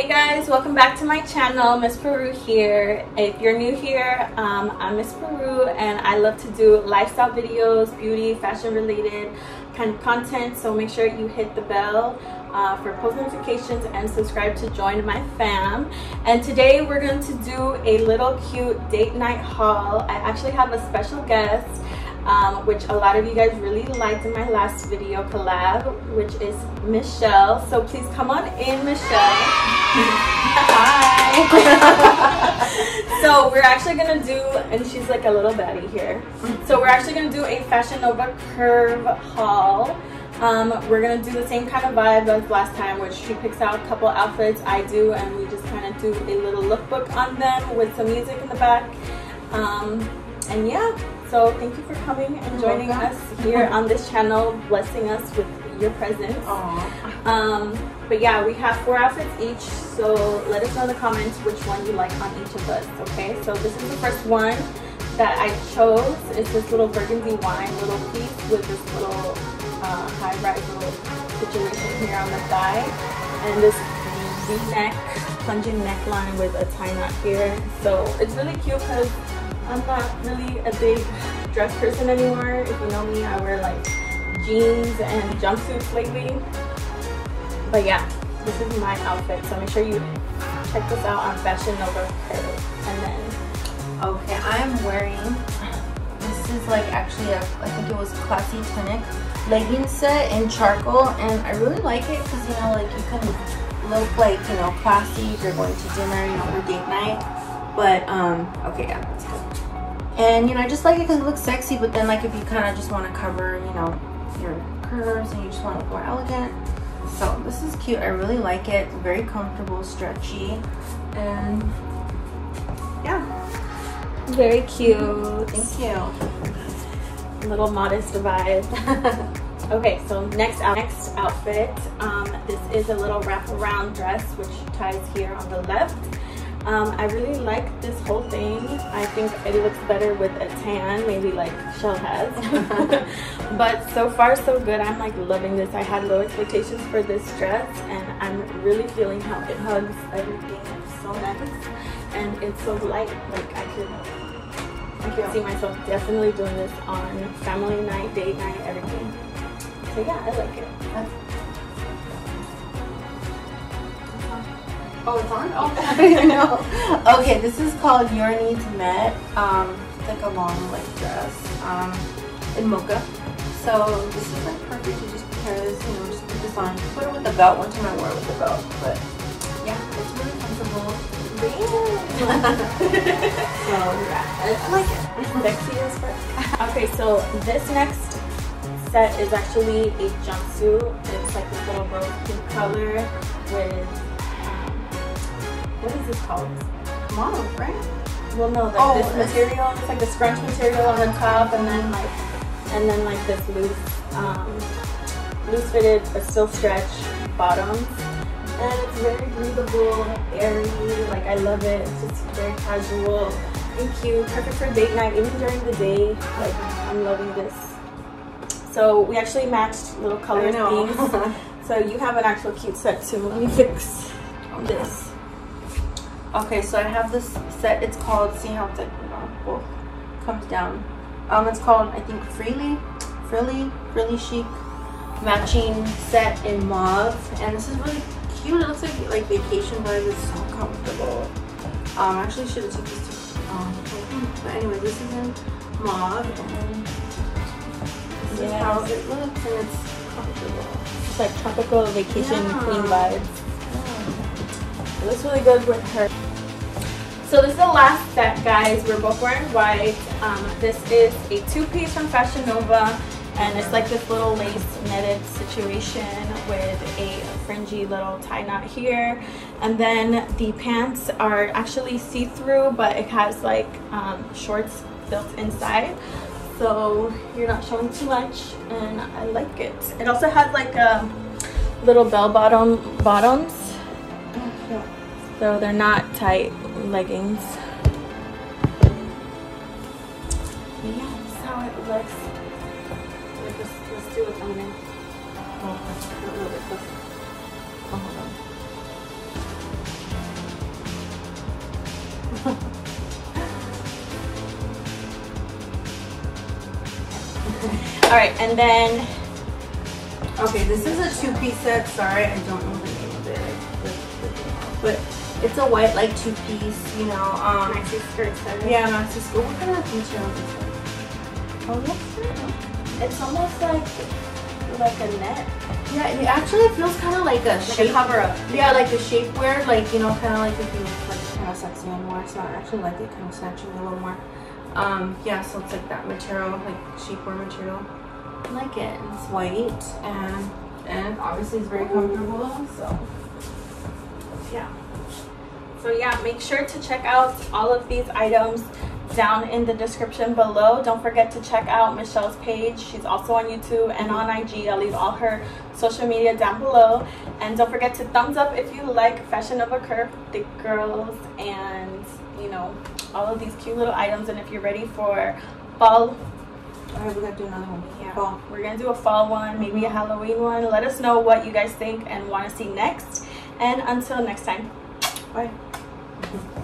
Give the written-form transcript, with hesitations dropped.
Hey guys, welcome back to my channel. Miss Peru here. If you're new here, I'm Miss Peru and I love to do lifestyle videos, beauty, fashion related kind of content. So make sure you hit the bell for post notifications and subscribe to join my fam. And today we're going to do a little cute date night haul. I actually have a special guest, which a lot of you guys really liked in my last video collab, which is Michelle. So please come on in, Michelle. Hi. So we're actually gonna do, and she's like a little baddie here. So we're actually gonna do a Fashion Nova Curve haul. We're gonna do the same kind of vibe as last time, which she picks out a couple outfits, I do, and we just kind of do a little lookbook on them with some music in the back. And yeah. So thank you for coming and joining us here on this channel, blessing us with your presence. But yeah, we have 4 outfits each, so let us know in the comments which one you like on each of us, okay? So this is the first one that I chose. It's this little burgundy wine little piece with this little high-rise little situation here on the thigh, and this V-neck, plunging neckline with a tie knot here. So it's really cute because I'm not really a big dress person anymore. If you know me, I wear like jeans and jumpsuits lately. But yeah, this is my outfit. So make sure you check this out on Fashion Nova Curve. And then, okay, I'm wearing, this is like actually I think it was Classy Tunic legging set in charcoal. And I really like it because, you know, like you can look like, you know, classy if you're going to dinner, you know, for date night. But, okay, yeah, that's good. And, you know, I just like it because it looks sexy, but then, like, if you kind of just want to cover, you know, your curves and you just want to look more elegant. So, this is cute. I really like it. It's very comfortable, stretchy, and, yeah. very cute. Thank you. Little modest vibe. Okay, so next outfit. This is a little wraparound dress, which ties here on the left. I really like this whole thing. I think it looks better with a tan, maybe like Shell has. But so far so good. I'm like loving this. I had low expectations for this dress and I'm really feeling how it hugs everything. It's so nice and it's so light. Like I could see myself definitely doing this on family night, date night, everything. So yeah, I like it. Oh, it's on? Oh, I know. Okay, this is called Your Needs Met. It's like a long like dress in mocha. So this is like perfect to just pair this, you know, just put this on. Put it with the belt. One time I wore it with the belt, but yeah, it's really comfortable. So yeah, I like it. Sexy as fuck. Okay, so this next set is actually a jumpsuit. It's like this little rose pink color with what is this called? Mauve, right? Well, no, like this material. It's like the scrunch material on the top, and then like this loose fitted but still stretch bottoms. And it's very breathable, airy. Like I love it. It's just very casual and cute, perfect for date night, even during the day. Like I'm loving this. So we actually matched little color themes. So you have an actual cute set too. Let me fix this. Okay, so I have this set. It's called, see how it's like, you know, well, comes down. It's called, I think, Frilly Chic matching set in mauve, and this is really cute. It looks like vacation vibe. It's so comfortable. I actually should have took this to but anyway, this is in mauve, and this is how it looks, and it's comfortable. It's like tropical vacation queen vibes. It looks really good with her. So this is the last set, guys. We're both wearing white. This is a 2-piece from Fashion Nova, and it's like this little lace knitted situation with a fringy little tie knot here. And then the pants are actually see-through, but it has like shorts built inside, so you're not showing too much, and I like it. It also has like a little bell bottoms. So they're not tight leggings. But yeah, that's how it looks. Let's do it on there. Oh, a little bit closer. Oh, hold on. All right, and then okay, this is a 2-piece set. Sorry, I don't know the name of it, but it's a white like 2-piece. You know, maxi skirt set. Yeah, maxi skirt. What kind of material is this? Oh, it's almost like a net. Yeah, it actually feels kind of like a shape. A cover up. Yeah, like a shapewear, like, you know, kind of like if you like kind of sexy and more. So I actually like it kind of snatching a little more. Yeah, so it's like that material, like shapewear material. I like it. It's white and obviously it's very comfortable. So yeah. So yeah, make sure to check out all of these items down in the description below. Don't forget to check out Michelle's page. She's also on YouTube and on IG. I'll leave all her social media down below. And don't forget to thumbs up if you like Fashion Nova Curve thick girls and, you know, all of these cute little items. And if you're ready for fall, alright, we gotta do another one. yeah, Fall. we're gonna do a fall one, maybe a Halloween one. Let us know what you guys think and want to see next. And until next time, Bye.